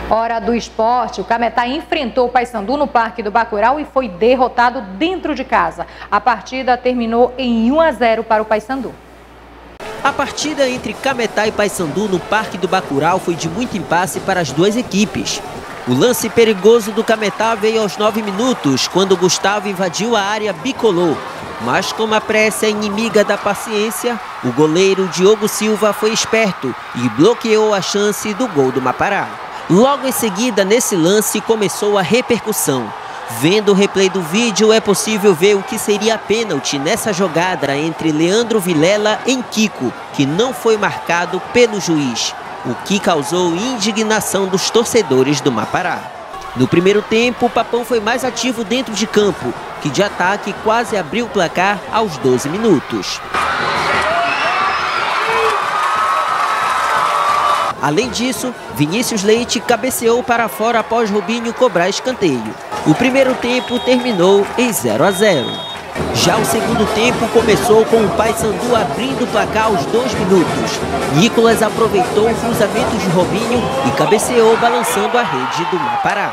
Hora do esporte, o Cametá enfrentou o Paysandu no Parque do Bacurau e foi derrotado dentro de casa. A partida terminou em 1-0 para o Paysandu. A partida entre Cametá e Paysandu no Parque do Bacurau foi de muito impasse para as duas equipes. O lance perigoso do Cametá veio aos 9 minutos, quando Gustavo invadiu a área bicolor. Mas como a pressa é inimiga da paciência, o goleiro Diogo Silva foi esperto e bloqueou a chance do gol do Mapará. Logo em seguida, nesse lance, começou a repercussão. Vendo o replay do vídeo, é possível ver o que seria pênalti nessa jogada entre Leandro Vilela e Kiko, que não foi marcado pelo juiz, o que causou indignação dos torcedores do Mapará. No primeiro tempo, o Papão foi mais ativo dentro de campo, que de ataque quase abriu o placar aos 12 minutos. Além disso, Vinícius Leite cabeceou para fora após Rubinho cobrar escanteio. O primeiro tempo terminou em 0-0. Já o segundo tempo começou com o Paysandu abrindo o placar aos 2 minutos. Nicolas aproveitou o cruzamento de Rubinho e cabeceou balançando a rede do Mapará.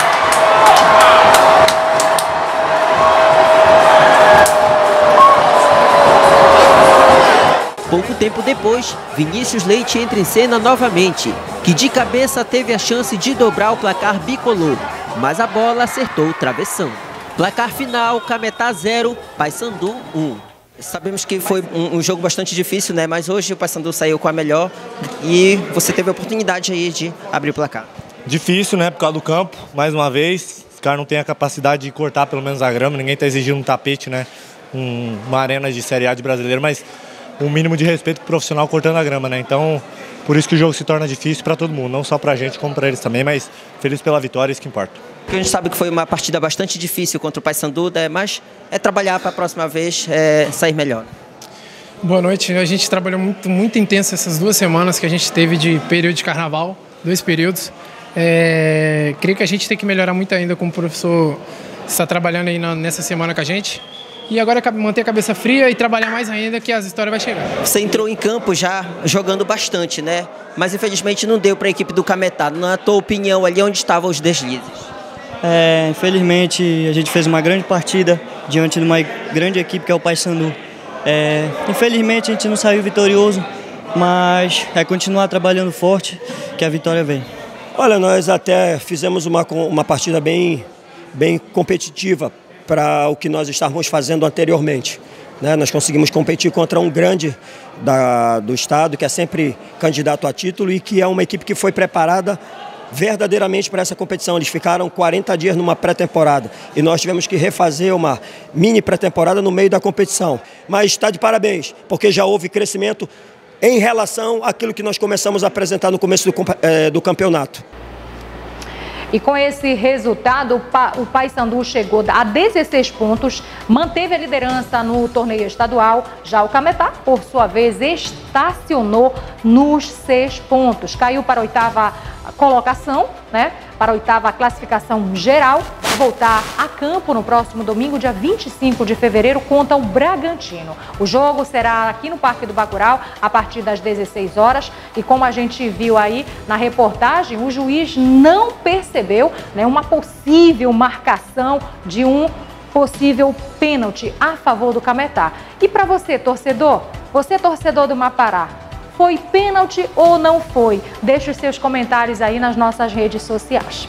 Pouco tempo depois, Vinícius Leite entra em cena novamente, que de cabeça teve a chance de dobrar o placar bicolor, mas a bola acertou o travessão. Placar final, Cametá 0, Paysandu 1. Sabemos que foi um jogo bastante difícil, né? Mas hoje o Paysandu saiu com a melhor e você teve a oportunidade aí de abrir o placar. Difícil, né? Por causa do campo, mais uma vez. Os caras não têm a capacidade de cortar pelo menos a grama, ninguém está exigindo um tapete, né? Uma arena de Série A de brasileiro, mas um mínimo de respeito pro profissional cortando a grama, né? Então, por isso que o jogo se torna difícil para todo mundo, não só pra gente, como para eles também, mas feliz pela vitória, isso que importa. A gente sabe que foi uma partida bastante difícil contra o Paysandu, mas é trabalhar para a próxima vez sair melhor. Boa noite, a gente trabalhou muito intenso essas 2 semanas que a gente teve de período de carnaval, 2 períodos. Creio que a gente tem que melhorar muito ainda, como o professor está trabalhando aí nessa semana com a gente. E agora é manter a cabeça fria e trabalhar mais ainda, que as histórias vão chegar. Você entrou em campo já jogando bastante, né? Mas infelizmente não deu para a equipe do Cametá. Na tua opinião, ali onde estavam os deslizes? Infelizmente a gente fez uma grande partida diante de uma grande equipe que é o Paysandu. Infelizmente a gente não saiu vitorioso, mas é continuar trabalhando forte que a vitória vem. Olha, nós até fizemos uma partida bem competitiva para o que nós estávamos fazendo anteriormente, né? Nós conseguimos competir contra um grande do estado, que é sempre candidato a título e que é uma equipe que foi preparada verdadeiramente para essa competição. Eles ficaram 40 dias numa pré-temporada e nós tivemos que refazer uma mini pré-temporada no meio da competição. Mas está de parabéns, porque já houve crescimento em relação àquilo que nós começamos a apresentar no começo do campeonato. E com esse resultado, o Paysandu chegou a 16 pontos, manteve a liderança no torneio estadual. Já o Cametá, por sua vez, estacionou nos 6 pontos. Caiu para a 8ª colocação, né? Para a 8ª classificação geral. Voltar a campo no próximo domingo, dia 25 de fevereiro, contra o Bragantino. O jogo será aqui no Parque do Bacurau, a partir das 16 horas. E como a gente viu aí na reportagem, o juiz não percebeu, né, uma possível marcação de um possível pênalti a favor do Cametá. E para você, torcedor do Mapará, foi pênalti ou não foi? Deixe os seus comentários aí nas nossas redes sociais.